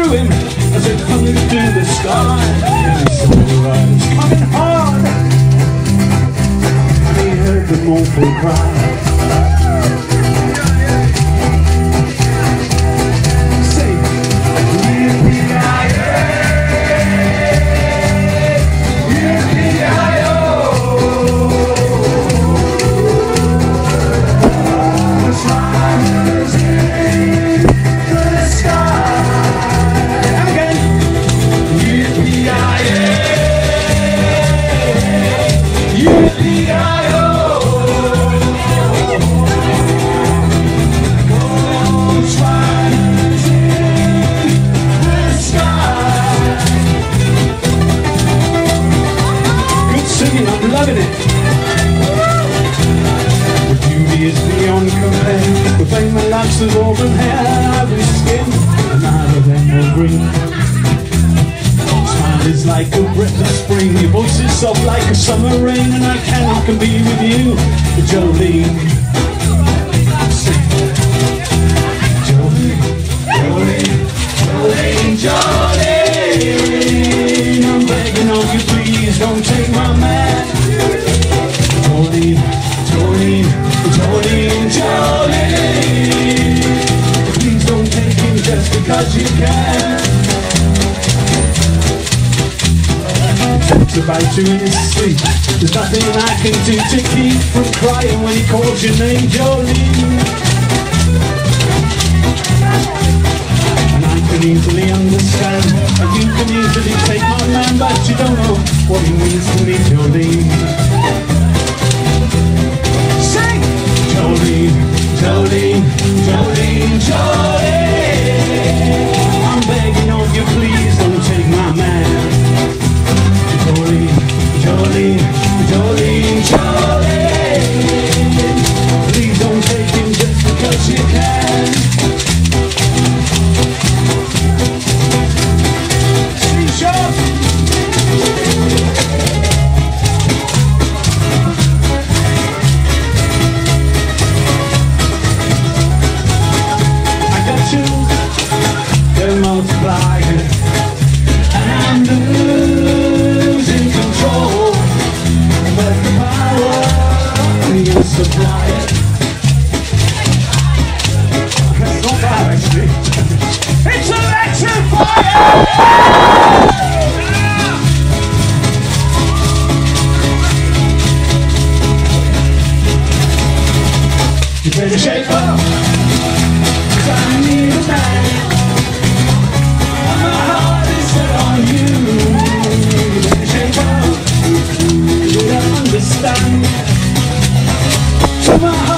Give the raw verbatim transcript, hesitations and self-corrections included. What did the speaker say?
through him as it hung through the sky. And he saw the rise coming hard, and he heard the mournful cry. Say, yippee-yi-yo, yippee-yi-yo. The sun is in the sky. Again, yippee-yi-yo, yippee-yi-yo. I'm loving it. The beauty is beyond compare. The fame and locks of auburn hair, ivory skin, and neither of them were green. Smile is like a breath of spring. Your voice is soft like a summer rain, and I cannot can be with you, Jolene. Jolene, Jolene, Jolene, Jolene. I'm begging of you, please don't take my man. Jolene, Jolene, Jolene, Jolene. Please don't take him just because you can. He talks about you in his sleep. There's nothing I can do to keep from crying when he calls your name, Jolene. And I can easily understand, and you can easily take my man, but you don't know what he means to me, Jolene. Sing! Jolene, Jolene, Jolene, Jolene. I'm begging of you, please don't take my man. Jolene, Jolene, Jolene, Jolene. Please don't take him just because you can. See, sharp. They're multiplying, and I'm losing control. But the power you supply it. It's not bad actually. It's electrifying! You better shake up, 'cause I need a man. Understand to my heart.